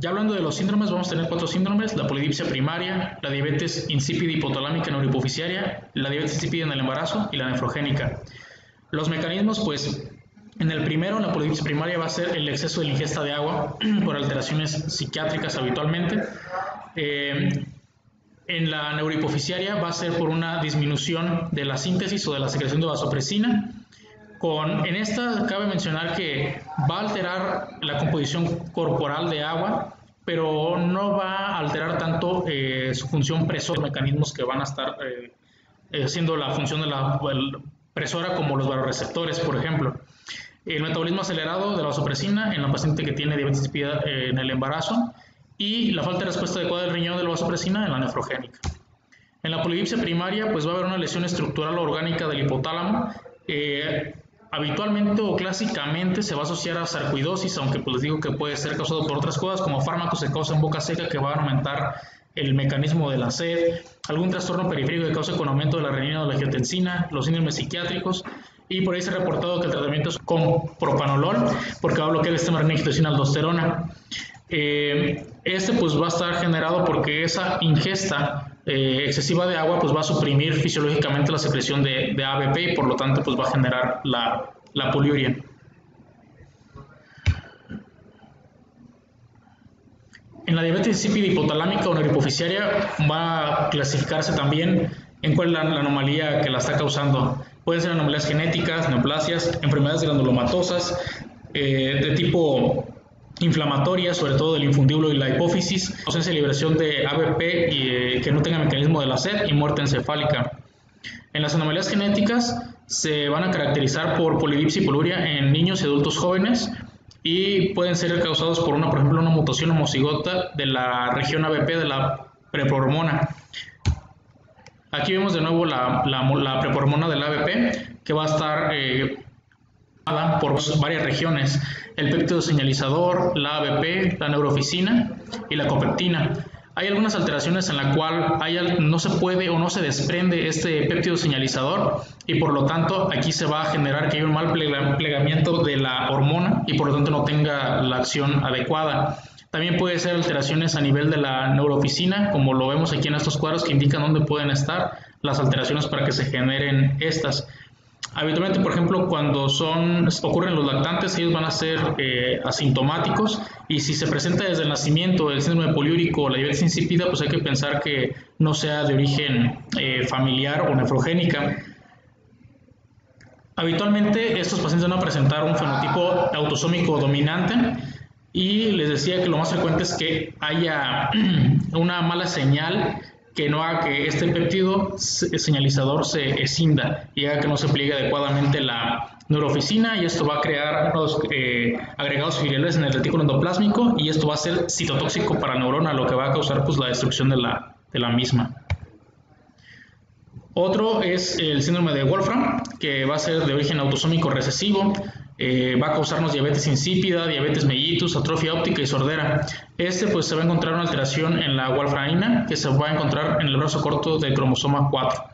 Ya hablando de los síndromes, vamos a tener 4 síndromes: la polidipsia primaria, la diabetes insípida hipotalámica neurohipoficiaria, la diabetes insípida en el embarazo y la nefrogénica. Los mecanismos, pues, en el primero, en la polidipsia primaria, va a ser el exceso de la ingesta de agua por alteraciones psiquiátricas habitualmente. En la neurohipoficiaria va a ser por una disminución de la síntesis o de la secreción de vasopresina. En esta cabe mencionar que va a alterar la composición corporal de agua, pero no va a alterar tanto su función presora, los mecanismos que van a estar haciendo la función de la presora, como los vasoreceptores, por ejemplo. El metabolismo acelerado de la vasopresina en la paciente que tiene diabetes insípida en el embarazo, y la falta de respuesta adecuada del riñón de la vasopresina en la nefrogénica. En la polidipsia primaria, pues va a haber una lesión estructural o orgánica del hipotálamo. Habitualmente o clásicamente se va a asociar a sarcoidosis, aunque pues les digo que puede ser causado por otras cosas, como fármacos que causan boca seca, que van a aumentar el mecanismo de la sed, algún trastorno periférico que cause con aumento de la renina o la angiotensina, los síndromes psiquiátricos, y por ahí se ha reportado que el tratamiento es con propanolol, porque va a bloquear el sistema renina-angiotensina-aldosterona. Este pues va a estar generado porque esa ingesta excesiva de agua pues va a suprimir fisiológicamente la secreción de ABP, y por lo tanto pues va a generar la poliuria. En la diabetes insípida hipotalámica o neurohipoficiaria va a clasificarse también en cuál es la anomalía que la está causando. Pueden ser anomalías genéticas, neoplasias, enfermedades granulomatosas de tipo inflamatoria, sobre todo del infundíbulo y la hipófisis, ausencia de liberación de ABP y que no tenga mecanismo de la sed, y muerte encefálica. En las anomalías genéticas se van a caracterizar por polidipsia y poliuria en niños y adultos jóvenes, y pueden ser causados por por ejemplo, una mutación homocigota de la región ABP de la preprohormona. Aquí vemos de nuevo la preprohormona del ABP, que va a estar por varias regiones: el péptido señalizador, la ABP, la neurofisina y la copeptina. Hay algunas alteraciones en la cual no se puede o no se desprende este péptido señalizador, y por lo tanto aquí se va a generar que haya un mal plegamiento de la hormona y por lo tanto no tenga la acción adecuada. También puede ser alteraciones a nivel de la neurofisina, como lo vemos aquí en estos cuadros que indican dónde pueden estar las alteraciones para que se generen estas. Habitualmente, por ejemplo, cuando ocurren los lactantes, ellos van a ser asintomáticos, y si se presenta desde el nacimiento el síndrome poliúrico o la diabetes insípida, pues hay que pensar que no sea de origen familiar o nefrogénica. Habitualmente estos pacientes van a presentar un fenotipo autosómico dominante, y les decía que lo más frecuente es que haya una mala señal que no haga que este péptido señalizador se escinda y haga que no se pliegue adecuadamente la neurofisina, y esto va a crear unos agregados filiales en el retículo endoplásmico, y esto va a ser citotóxico para la neurona, lo que va a causar pues la destrucción de la misma. Otro es el síndrome de Wolfram, que va a ser de origen autosómico recesivo. Va a causarnos diabetes insípida, diabetes mellitus, atrofia óptica y sordera. Pues se va a encontrar una alteración en la wolframina, que se va a encontrar en el brazo corto del cromosoma 4.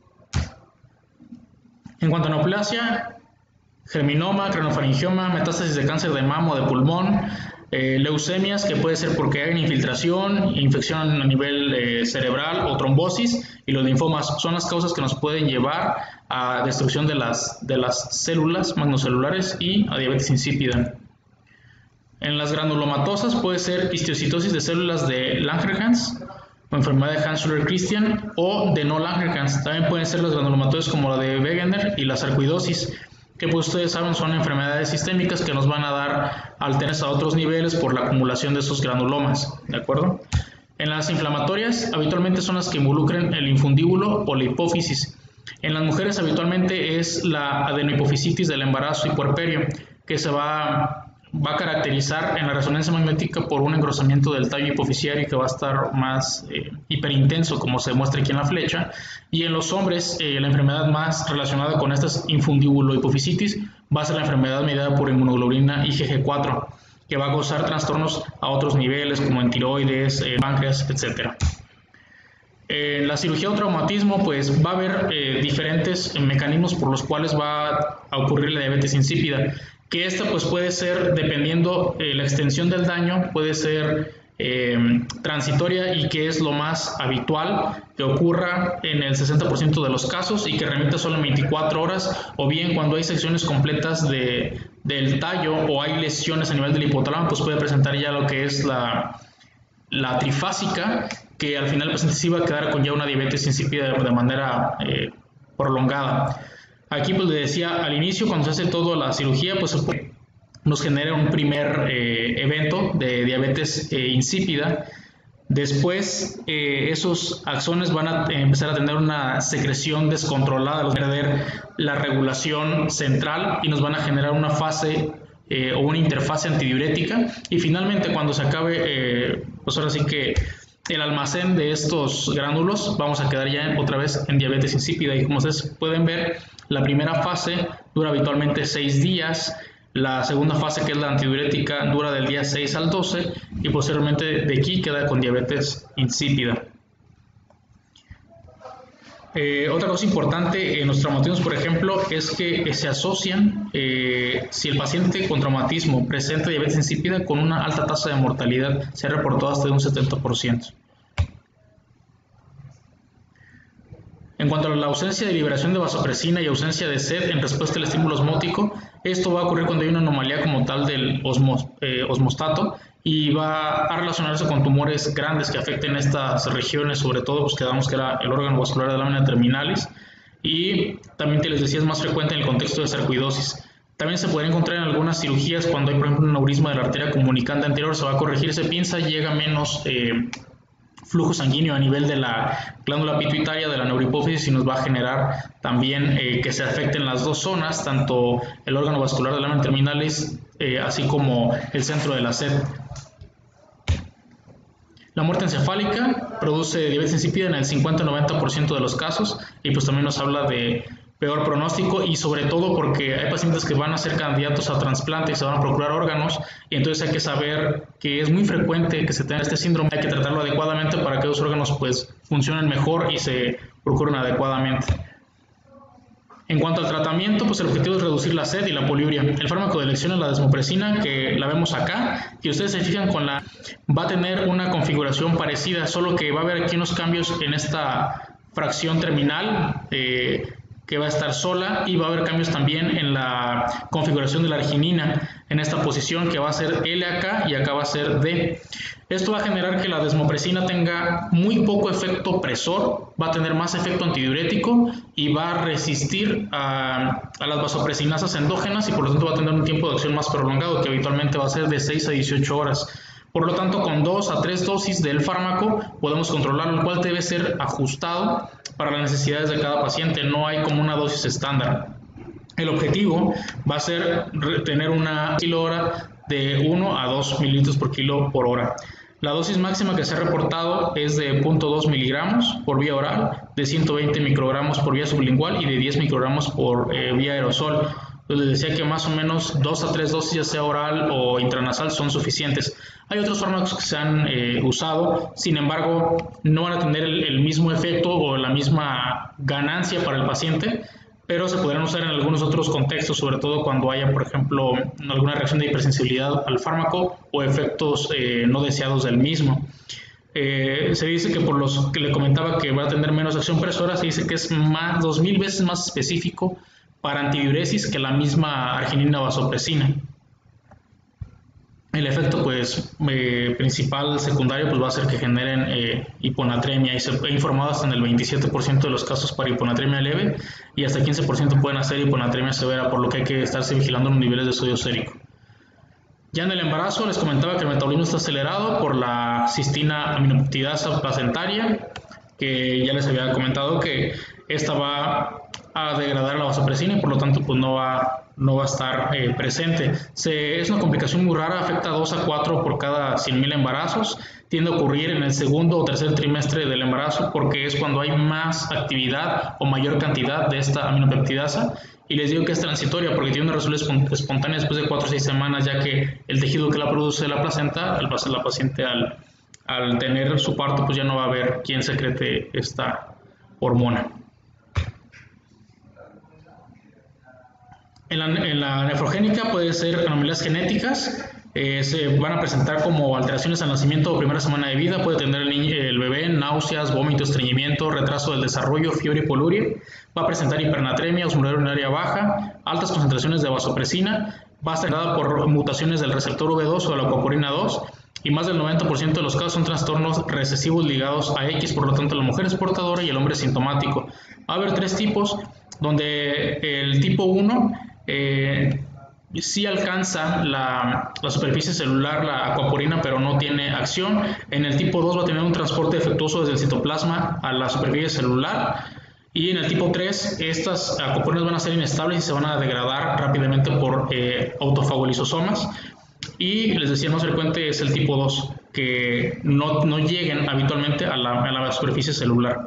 En cuanto a neoplasia, germinoma, cranofaringioma, metástasis de cáncer de mama o de pulmón, leucemias, que puede ser porque hay infiltración, infección a nivel cerebral o trombosis, y los linfomas son las causas que nos pueden llevar a destrucción de las células magnocelulares y a diabetes insípida. En las granulomatosas puede ser histiocytosis de células de Langerhans o enfermedad de Hans-Schüller-Christian, o de no Langerhans. También pueden ser las granulomatosas como la de Wegener y la sarcoidosis, que pues ustedes saben son enfermedades sistémicas que nos van a dar alteraciones a otros niveles por la acumulación de esos granulomas, ¿de acuerdo? En las inflamatorias habitualmente son las que involucran el infundíbulo o la hipófisis. En las mujeres habitualmente es la adenohipofisitis del embarazo y puerperio, que se va a caracterizar en la resonancia magnética por un engrosamiento del tallo hipofisiario que va a estar más hiperintenso, como se muestra aquí en la flecha. Y en los hombres, la enfermedad más relacionada con estas infundíbulo-hipofisitis va a ser la enfermedad mediada por inmunoglobulina IgG4, que va a causar trastornos a otros niveles como en tiroides, páncreas, etc. En la cirugía o traumatismo, pues va a haber diferentes mecanismos por los cuales va a ocurrir la diabetes insípida, que esta pues puede ser, dependiendo la extensión del daño, puede ser transitoria y que es lo más habitual que ocurra en el 60% de los casos y que remite solo en 24 horas, o bien cuando hay secciones completas del tallo o hay lesiones a nivel del hipotálamo, pues puede presentar ya lo que es la trifásica, que al final el paciente sí va a quedar con ya una diabetes insípida de manera prolongada. Aquí pues le decía al inicio, cuando se hace toda la cirugía, pues nos genera un primer evento de diabetes insípida. Después esos axones van a empezar a tener una secreción descontrolada, los van a perder la regulación central y nos van a generar una fase o una interfase antidiurética, y finalmente cuando se acabe, pues ahora sí que el almacén de estos gránulos, vamos a quedar ya otra vez en diabetes insípida. Y como ustedes pueden ver, la primera fase dura habitualmente 6 días, la segunda fase, que es la antidiurética, dura del día 6 al 12 y posteriormente de aquí queda con diabetes insípida. Otra cosa importante en los traumatismos, por ejemplo, es que se asocian, si el paciente con traumatismo presenta diabetes insípida, con una alta tasa de mortalidad, se ha reportado hasta de un 70%. En cuanto a la ausencia de liberación de vasopresina y ausencia de sed en respuesta al estímulo osmótico, esto va a ocurrir cuando hay una anomalía como tal del osmostato, y va a relacionarse con tumores grandes que afecten estas regiones, sobre todo pues quedamos que era el órgano vascular de la lámina terminalis, y también les decía es más frecuente en el contexto de sarcoidosis. También se puede encontrar en algunas cirugías cuando hay por ejemplo un aneurisma de la arteria comunicante anterior, se va a corregir ese pinza, llega menos flujo sanguíneo a nivel de la glándula pituitaria, de la neurohipófisis, y nos va a generar también que se afecten las dos zonas, tanto el órgano vascular de la lámina terminalis así como el centro de la sed. La muerte encefálica produce diabetes insípida en el 50-90% de los casos, y pues también nos habla de peor pronóstico, y sobre todo porque hay pacientes que van a ser candidatos a trasplante y se van a procurar órganos, y entonces hay que saber que es muy frecuente que se tenga este síndrome, hay que tratarlo adecuadamente para que los órganos pues funcionen mejor y se procuren adecuadamente. En cuanto al tratamiento, pues el objetivo es reducir la sed y la poliuria. El fármaco de elección es la desmopresina, que la vemos acá, y ustedes se fijan va a tener una configuración parecida, solo que va a haber aquí unos cambios en esta fracción terminal, que va a estar sola, y va a haber cambios también en la configuración de la arginina, en esta posición que va a ser L acá y acá va a ser D. Esto va a generar que la desmopresina tenga muy poco efecto presor, va a tener más efecto antidiurético y va a resistir a las vasopresinasas endógenas, y por lo tanto va a tener un tiempo de acción más prolongado, que habitualmente va a ser de 6 a 18 horas. Por lo tanto, con 2 a 3 dosis del fármaco podemos controlarlo, el cual debe ser ajustado para las necesidades de cada paciente. No hay como una dosis estándar. El objetivo va a ser tener una kilihora de 1 a 2 mililitros por kilo por hora. La dosis máxima que se ha reportado es de 0.2 miligramos por vía oral, de 120 microgramos por vía sublingual y de 10 microgramos por vía aerosol. Entonces les decía que más o menos 2 a 3 dosis, ya sea oral o intranasal, son suficientes. Hay otros fármacos que se han usado, sin embargo, no van a tener el mismo efecto o la misma ganancia para el paciente, pero se podrán usar en algunos otros contextos, sobre todo cuando haya, por ejemplo, alguna reacción de hipersensibilidad al fármaco o efectos no deseados del mismo. Se dice que por los que le comentaba que va a tener menos acción presora, se dice que es 2000 veces más específico para antidiuresis que la misma arginina vasopresina. El efecto pues principal secundario pues va a ser que generen hiponatremia, y se ha informado hasta en el 27% de los casos para hiponatremia leve, y hasta 15% pueden hacer hiponatremia severa, por lo que hay que estarse vigilando los niveles de sodio sérico. Ya en el embarazo les comentaba que el metabolismo está acelerado por la cistina aminopeptidasa placentaria, que ya les había comentado que esta va a degradar la vasopresina y por lo tanto pues no va a estar presente. Es una complicación muy rara, afecta a 2 a 4 por cada 100,000 embarazos, tiende a ocurrir en el segundo o tercer trimestre del embarazo porque es cuando hay más actividad o mayor cantidad de esta aminopeptidasa, y les digo que es transitoria porque tiene una resolución espontánea después de 4 o 6 semanas, ya que el tejido que la produce la placenta, la paciente al tener su parto pues ya no va a haber quien secrete esta hormona. En la nefrogénica puede ser anomalías genéticas, Se van a presentar como alteraciones al nacimiento o primera semana de vida. Puede tener el bebé náuseas, vómito, estreñimiento, retraso del desarrollo, fiebre y poluria. Va a presentar hipernatremia, osmolalidad urinaria baja, altas concentraciones de vasopresina. Va a estar generada por mutaciones del receptor V2 o de la aquaporina 2. Y más del 90% de los casos son trastornos recesivos ligados a X, por lo tanto la mujer es portadora y el hombre es sintomático. Va a haber 3 tipos, donde el tipo 1 sí alcanza la superficie celular, la aquaporina, pero no tiene acción. En el tipo 2 va a tener un transporte defectuoso desde el citoplasma a la superficie celular. Y en el tipo 3, estas aquaporinas van a ser inestables y se van a degradar rápidamente por autofagolisosomas. Y les decía, el más frecuente es el tipo 2, que no lleguen habitualmente a la superficie celular.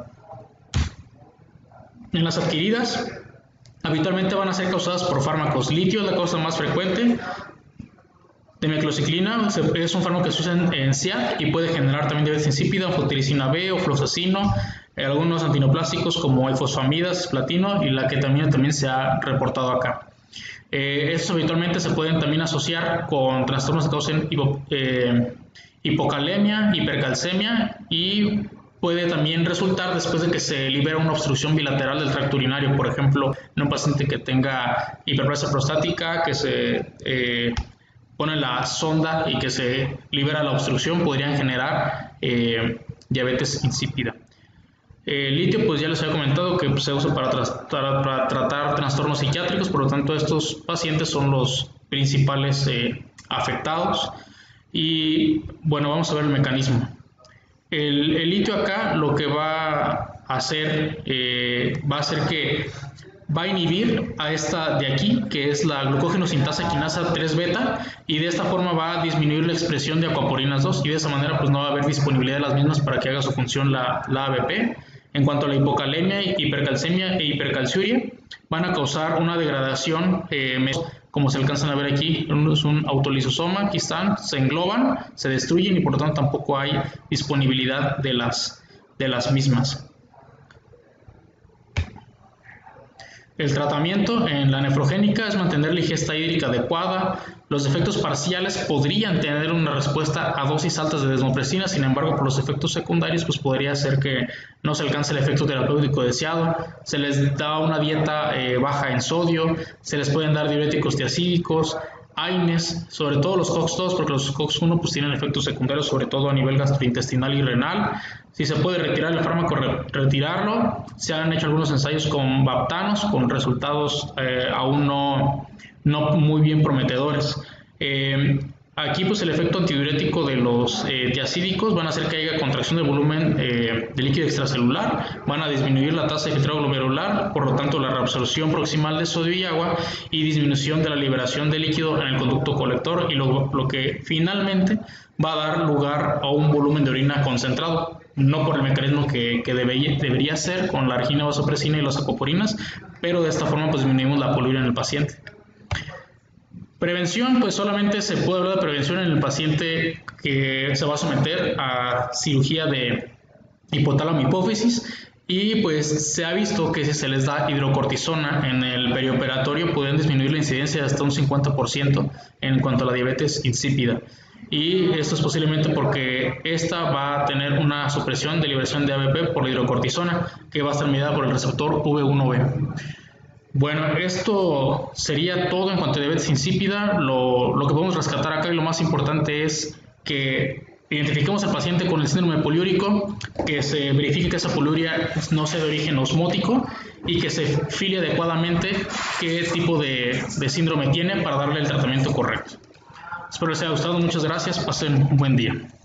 En las adquiridas, habitualmente van a ser causadas por fármacos. Litio es la causa más frecuente. Temeclociclina es un fármaco que se usa en SIAD y puede generar también diabetes insípida, anfotericina B o fluoxacino, algunos antineoplásticos como ifosfamidas, platino y la que también se ha reportado acá. Estos habitualmente se pueden también asociar con trastornos que causen hipocalemia, hipercalcemia y puede también resultar después de que se libera una obstrucción bilateral del tracto urinario, por ejemplo, en un paciente que tenga hiperplasia prostática, que se pone la sonda y que se libera la obstrucción, podrían generar diabetes insípida. El litio, pues ya les había comentado que se usa para tratar trastornos psiquiátricos, por lo tanto estos pacientes son los principales afectados. Y bueno, vamos a ver el mecanismo. El litio acá lo que va a hacer que va a inhibir a esta de aquí, que es la glucógeno sintasa quinasa 3 beta, y de esta forma va a disminuir la expresión de aquaporinas 2 y de esa manera pues no va a haber disponibilidad de las mismas para que haga su función la ABP. En cuanto a la hipocalemia, hipercalcemia e hipercalciuria, van a causar una degradación, como se alcanzan a ver aquí, es un autolisosoma, aquí están, se engloban, se destruyen y por lo tanto tampoco hay disponibilidad de las mismas. El tratamiento en la nefrogénica es mantener la ingesta hídrica adecuada. Los efectos parciales podrían tener una respuesta a dosis altas de desmopresina, sin embargo, por los efectos secundarios, pues podría ser que no se alcance el efecto terapéutico deseado. Se les da una dieta baja en sodio, se les pueden dar diuréticos tiacídicos, AINES, sobre todo los COX-2, porque los COX-1 pues tienen efectos secundarios, sobre todo a nivel gastrointestinal y renal. Si se puede retirar el fármaco, retirarlo. Se han hecho algunos ensayos con baptanos, con resultados aún no muy bien prometedores. Aquí pues el efecto antidiurético de los tiacídicos van a hacer que haya contracción del volumen de líquido extracelular, van a disminuir la tasa de filtrado glomerular, por lo tanto la reabsorción proximal de sodio y agua y disminución de la liberación de líquido en el conducto colector y lo que finalmente va a dar lugar a un volumen de orina concentrado, no por el mecanismo que debería ser con la argina vasopresina y las aquaporinas, pero de esta forma pues disminuimos la poluria en el paciente. Prevención, pues solamente se puede hablar de prevención en el paciente que se va a someter a cirugía de hipotálamo hipófisis y pues se ha visto que si se les da hidrocortisona en el perioperatorio pueden disminuir la incidencia de hasta un 50% en cuanto a la diabetes insípida. Y esto es posiblemente porque esta va a tener una supresión de liberación de ABP por la hidrocortisona que va a estar mediada por el receptor V1B. Bueno, esto sería todo en cuanto a diabetes insípida. Lo que podemos rescatar acá y lo más importante es que identifiquemos al paciente con el síndrome poliúrico, que se verifique que esa poliuria no sea de origen osmótico y que se filie adecuadamente qué tipo de síndrome tiene para darle el tratamiento correcto. Espero les haya gustado, muchas gracias, pasen un buen día.